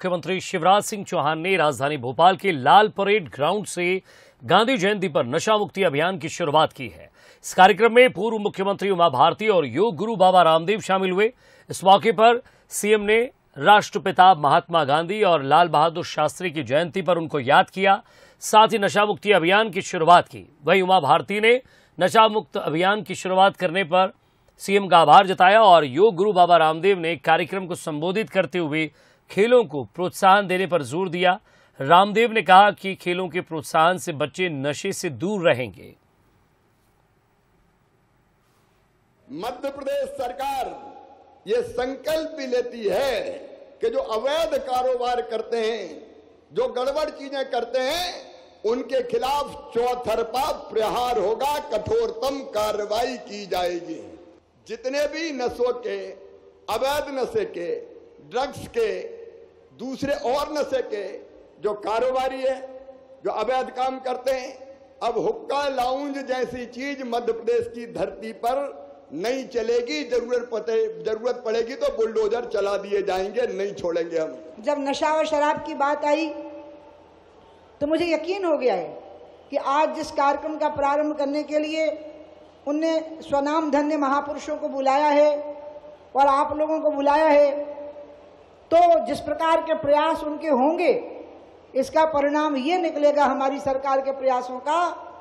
मुख्यमंत्री शिवराज सिंह चौहान ने राजधानी भोपाल के लाल परेड ग्राउंड से गांधी जयंती पर नशा मुक्ति अभियान की शुरुआत की है। इस कार्यक्रम में पूर्व मुख्यमंत्री उमा भारती और योग गुरु बाबा रामदेव शामिल हुए। इस मौके पर सीएम ने राष्ट्रपिता महात्मा गांधी और लाल बहादुर शास्त्री की जयंती पर उनको याद किया, साथ ही नशा मुक्ति अभियान की शुरुआत की। वहीं उमा भारती ने नशा मुक्त अभियान की शुरुआत करने पर सीएम का आभार जताया और योग गुरु बाबा रामदेव ने कार्यक्रम को संबोधित करते हुए खेलों को प्रोत्साहन देने पर जोर दिया। रामदेव ने कहा कि खेलों के प्रोत्साहन से बच्चे नशे से दूर रहेंगे। मध्य प्रदेश सरकार ये संकल्प भी लेती है कि जो अवैध कारोबार करते हैं, जो गड़बड़ चीजें करते हैं, उनके खिलाफ चौतरफा प्रहार होगा, कठोरतम कार्रवाई की जाएगी। जितने भी नशों के, अवैध नशे के, ड्रग्स के, दूसरे और नशे के जो कारोबारी है, जो अवैध काम करते हैं, अब हुक्का लाउंज जैसी चीज मध्य प्रदेश की धरती पर नहीं चलेगी। जरूरत पड़ेगी तो बुलडोजर चला दिए जाएंगे, नहीं छोड़ेंगे हम। जब नशा और शराब की बात आई तो मुझे यकीन हो गया है कि आज जिस कार्यक्रम का प्रारंभ करने के लिए उनने स्वनाम धन्य महापुरुषों को बुलाया है और आप लोगों को बुलाया है, तो जिस प्रकार के प्रयास उनके होंगे, इसका परिणाम ये निकलेगा हमारी सरकार के प्रयासों का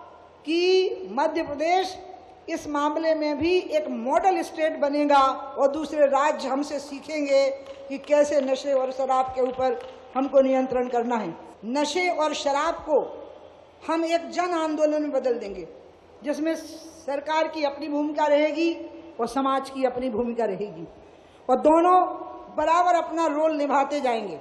कि मध्य प्रदेश इस मामले में भी एक मॉडल स्टेट बनेगा और दूसरे राज्य हमसे सीखेंगे कि कैसे नशे और शराब के ऊपर हमको नियंत्रण करना है। नशे और शराब को हम एक जन आंदोलन में बदल देंगे, जिसमें सरकार की अपनी भूमिका रहेगी और समाज की अपनी भूमिका रहेगी और दोनों बराबर अपना रोल निभाते जाएंगे।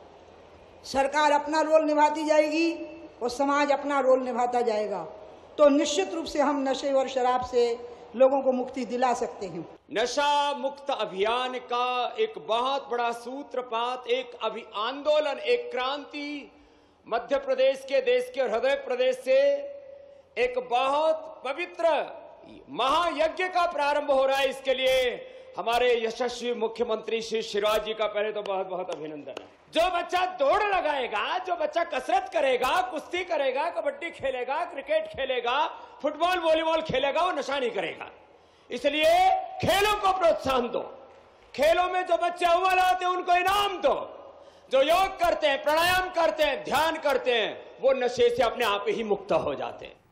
सरकार अपना रोल निभाती जाएगी और समाज अपना रोल निभाता जाएगा, तो निश्चित रूप से हम नशे और शराब से लोगों को मुक्ति दिला सकते हैं। नशा मुक्त अभियान का एक बहुत बड़ा सूत्रपात, एक आंदोलन, एक क्रांति मध्य प्रदेश के, देश के हृदय प्रदेश से एक बहुत पवित्र महायज्ञ का प्रारंभ हो रहा है। इसके लिए हमारे यशस्वी मुख्यमंत्री श्री शिवराज जी का पहले तो बहुत बहुत अभिनंदन है। जो बच्चा दौड़ लगाएगा, जो बच्चा कसरत करेगा, कुश्ती करेगा, कबड्डी खेलेगा, क्रिकेट खेलेगा, फुटबॉल वॉलीबॉल खेलेगा, वो नशा नहीं करेगा। इसलिए खेलों को प्रोत्साहन दो। खेलों में जो बच्चे अव्वल आते हैं उनको इनाम दो। जो योग करते हैं, प्राणायाम करते हैं, ध्यान करते हैं, वो नशे से अपने आप ही मुक्त हो जाते हैं।